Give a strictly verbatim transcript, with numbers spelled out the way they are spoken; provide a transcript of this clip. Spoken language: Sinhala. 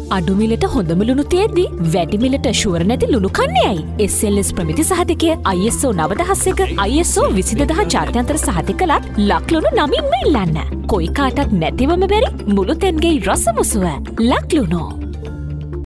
අඩු මිලට හොඳ ලුණු තියෙද්දි වැඩි මිලට ෂුවර් නැති ලුණු කන්නේ ඇයි? එස් එල් එස් ප්‍රමිති සහතිකය අයි එස් ඕ නව දහස් එක අයි එස් ඕ විසි දෙදහ ජාත්‍යන්තර සහතිකලත් ලක්ලුණු නමින්ම ඉල්ලන්න. කොයි කාටත් නැතිවම බැරි මුළු තැන්ගේ රස මුසුව ලක්ලුණු.